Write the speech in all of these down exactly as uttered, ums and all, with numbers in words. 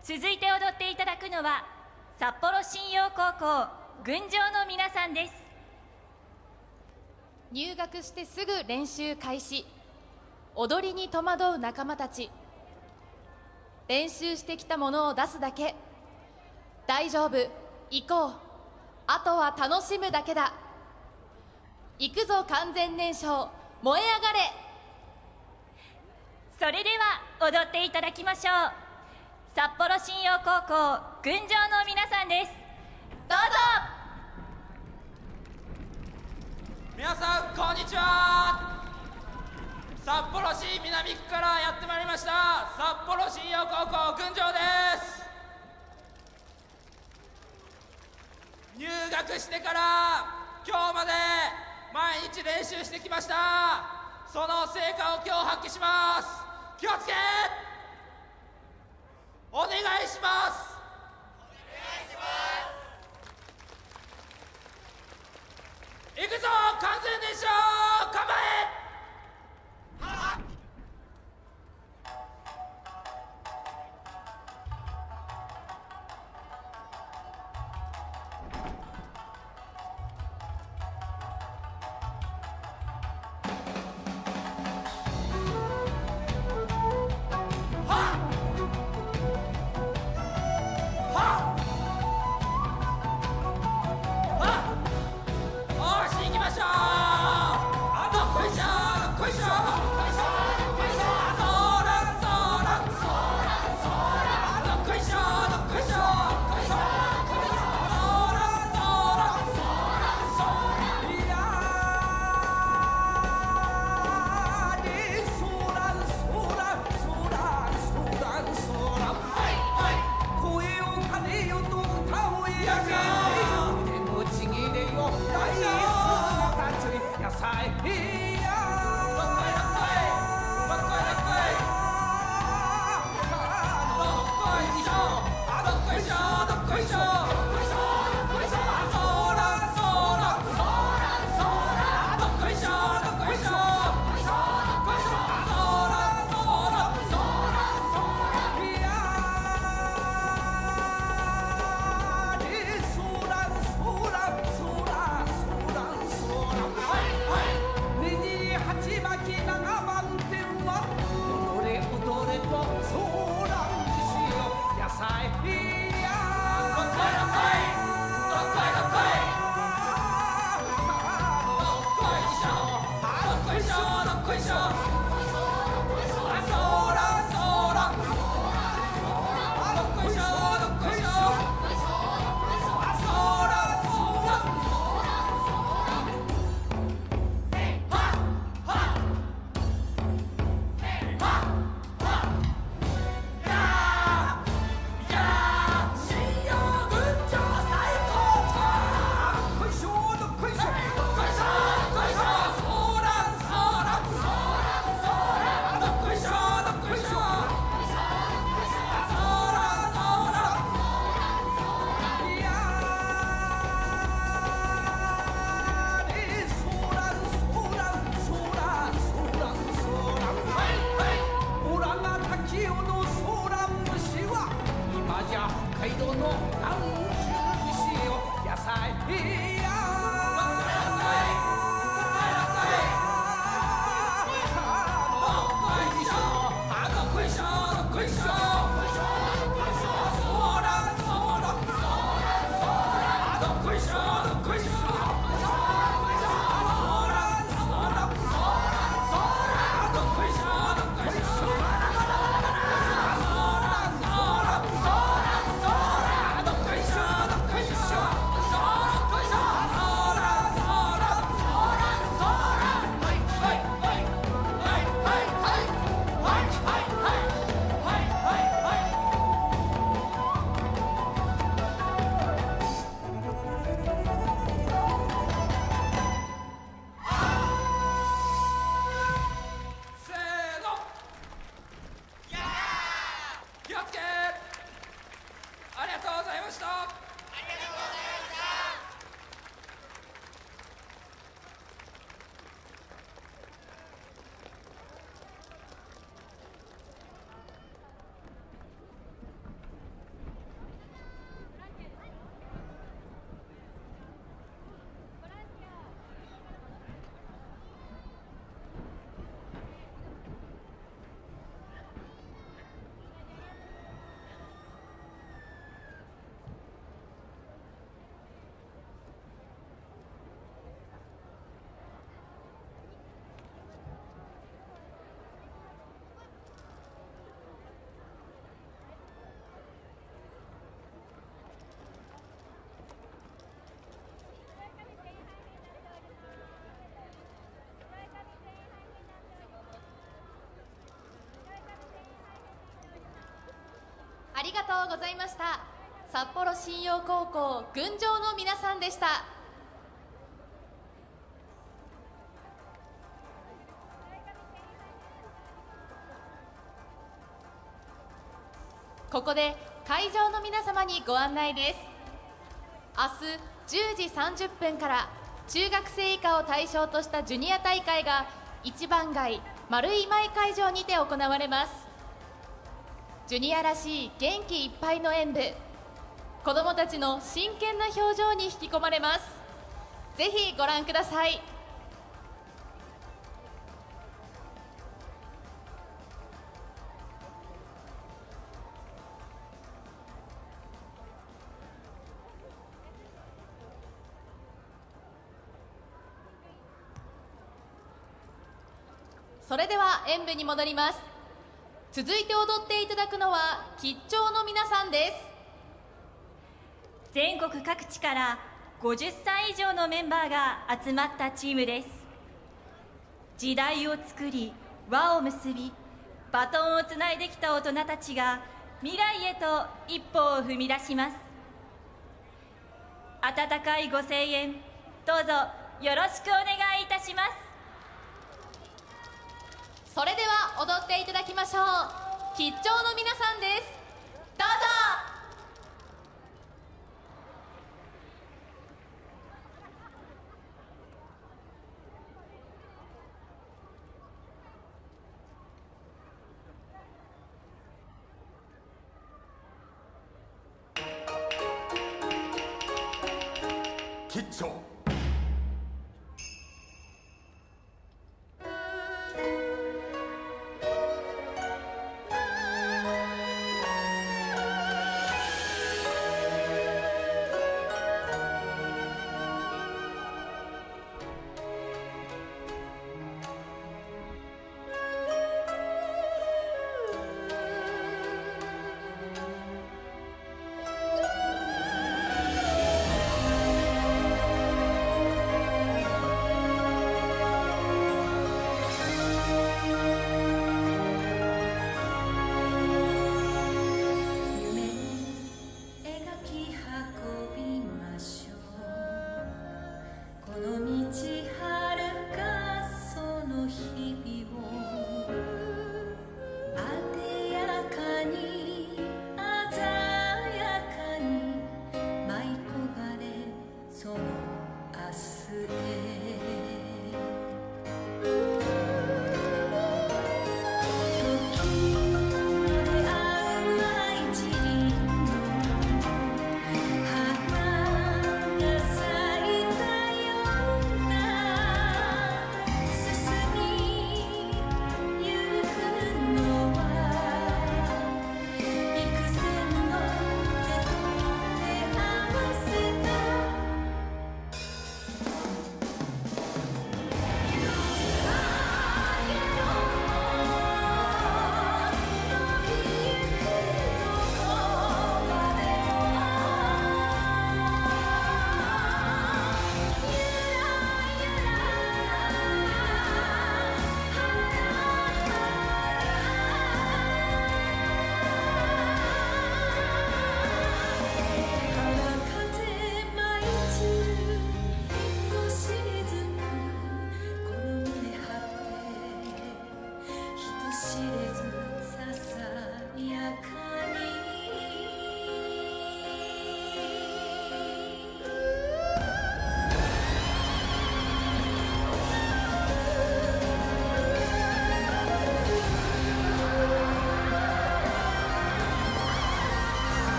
続いて踊っていただくのは札幌新陽高校群青の皆さんです。 入学してすぐ練習開始。踊りに戸惑う仲間たち。練習してきたものを出すだけ。大丈夫、行こう。あとは楽しむだけだ。行くぞ完全燃焼、燃え上がれ。 それでは踊っていただきましょう。札幌新陽高校群青の皆さんです。どうぞ。 皆さんこんにちは。札幌市南区からやってまいりました札幌新陽高校群青です。入学してから今日まで毎日練習してきました。その成果を今日発揮します。気をつけ。お願いします。お願いします。行くぞ完全燃焼、構え。 ありがとうございました。札幌新陽高校群青の皆さんでした。ここで会場の皆様にご案内です。明日じゅうじさんじゅっぷんから中学生以下を対象としたジュニア大会が一番街丸井前会場にて行われます。ジュニアらしい元気いっぱいの演舞、子どもたちの真剣な表情に引き込まれます。ぜひご覧ください。それでは演舞に戻ります。続いて踊っていただくのは吉兆の皆さんです。 全国各地からごじゅっさい以上のメンバーが集まったチームです。時代を作り輪を結びバトンをつないできた大人たちが未来へと一歩を踏み出します。温かいご声援どうぞよろしくお願いいたします。 それでは踊っていただきましょう。吉兆の皆さんです。どうぞ。 吉兆。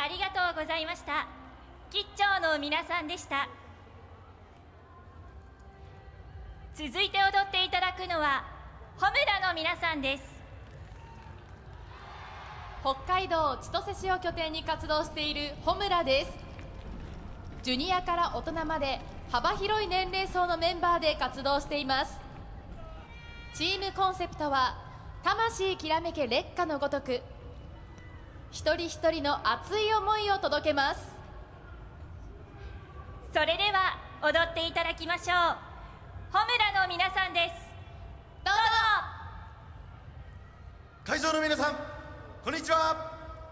ありがとうございました。吉兆の皆さんでした。続いて踊っていただくのはホムラの皆さんです。 北海道千歳市を拠点に活動しているホムラです。ジュニアから大人まで幅広い年齢層のメンバーで活動しています。チームコンセプトは魂きらめけ烈火のごとく、一人一人の熱い思いを届けます。 それでは踊っていただきましょう。ホムラの皆さんです。どうぞ。 会場の皆さん、こんにちは。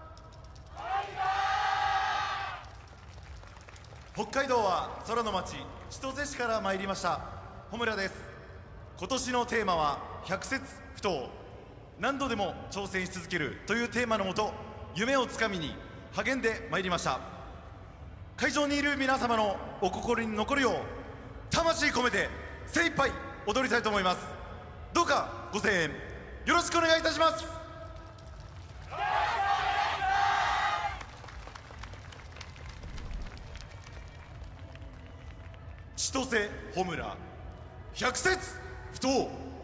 北海道は空の町千歳市から参りましたホムラです。今年のテーマは百節不倒、何度でも挑戦し続けるというテーマのもと、夢をつかみに励んでまいりました。会場にいる皆様のお心に残るよう魂込めて精一杯踊りたいと思います。どうかご声援よろしくお願いいたします。千歳ホムラ百節不倒。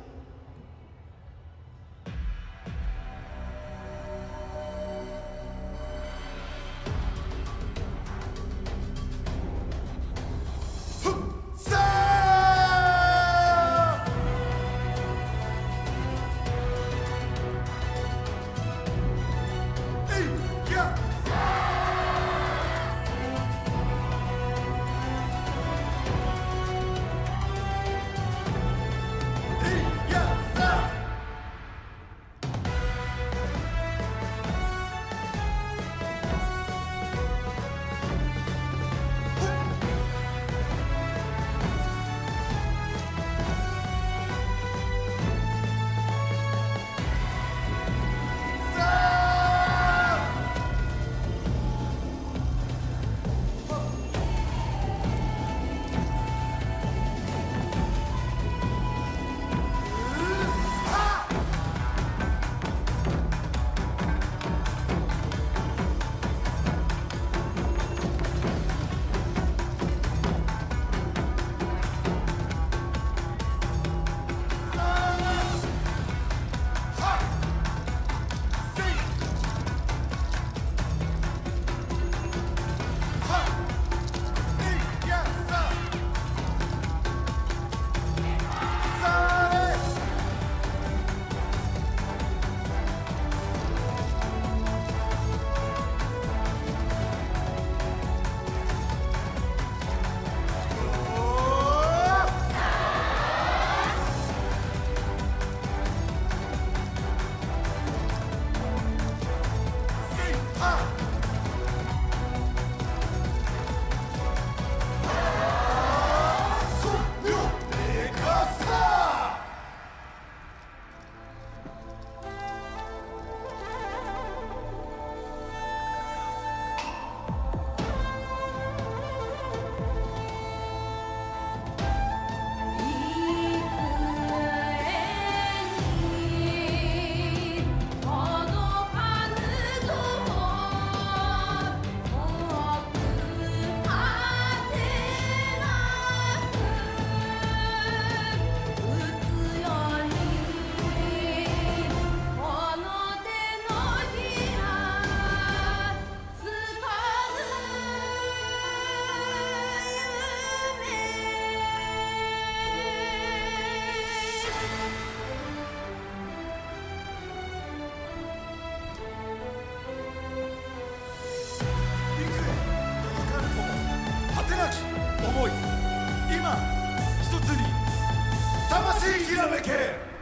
思い、今一つに魂ひらめけ。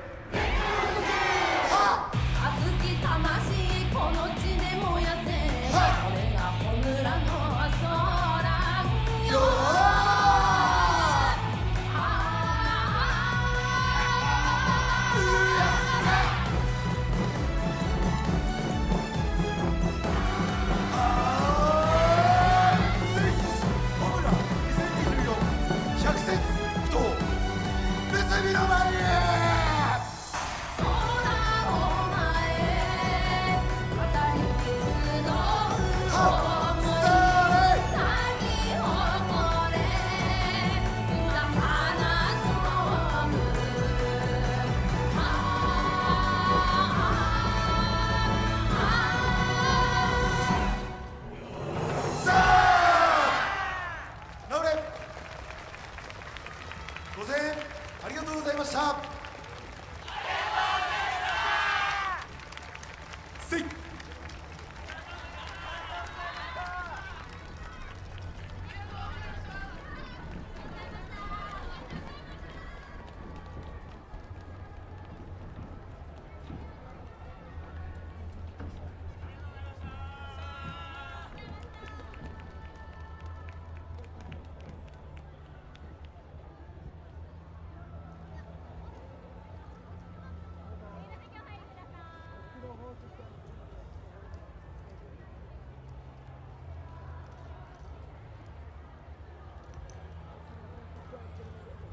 はっ熱き魂この地で燃やせ。これがホムラの空よ。 百節不倒、結びの間に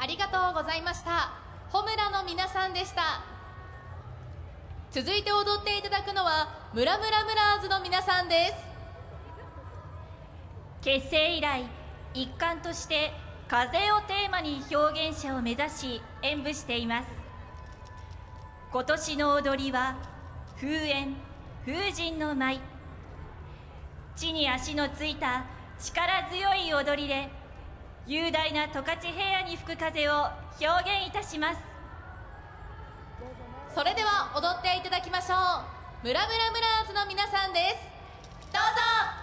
ありがとうございました。ホムラの皆さんでした。続いて踊っていただくのはムラムラムラーズの皆さんです。 結成以来一貫として風をテーマに表現者を目指し演舞しています。今年の踊りは風縁風神の舞、地に足のついた力強い踊りで雄大な十勝平野に吹く風を表現いたします。 それでは踊っていただきましょう。ムラムラムラーズの皆さんです。どうぞ。